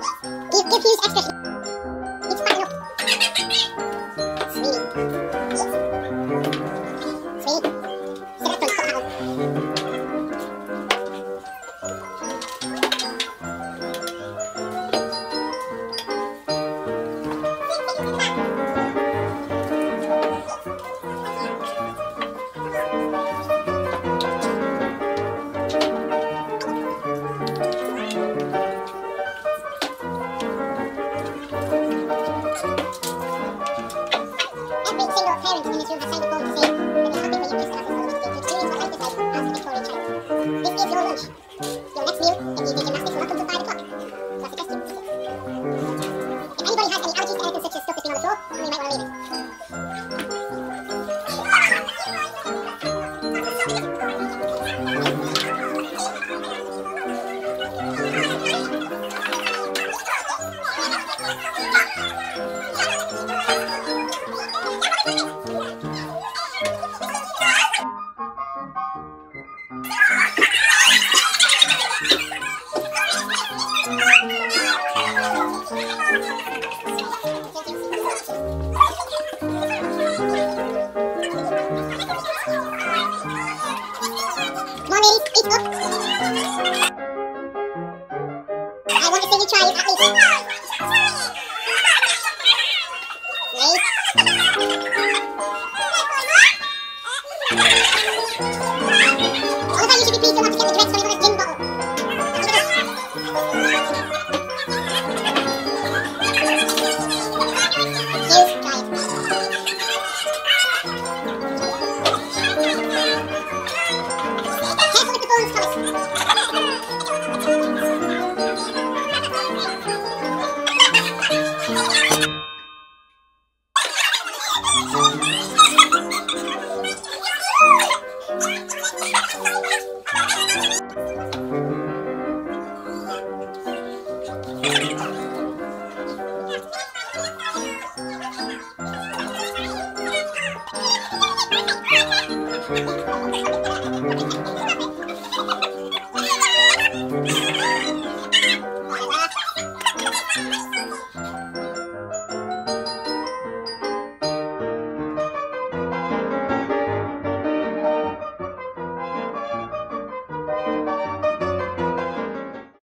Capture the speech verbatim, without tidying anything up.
Give, give Hughes extra heat. It's quite enough. Sweet. Sweet. So that's going to put that on. Every single parent in this room has signed a form to say that they're happy for your Easter classes to experience what life is like as a Victorian child. This is your lunch. Your next meal, if you do gymnastics, will not come till five o'clock. So I suggest you skip it. If anybody has any allergies to anything such as stuff that's been on the floor, then we might want to leave it. Come on, ladies, eat up. I want to see you try it at least. Nice. All of that you should be pleased to not to get the dregs coming on his gin bottle. Hughes, try it. Careful with the bones, Thomas. Thank you.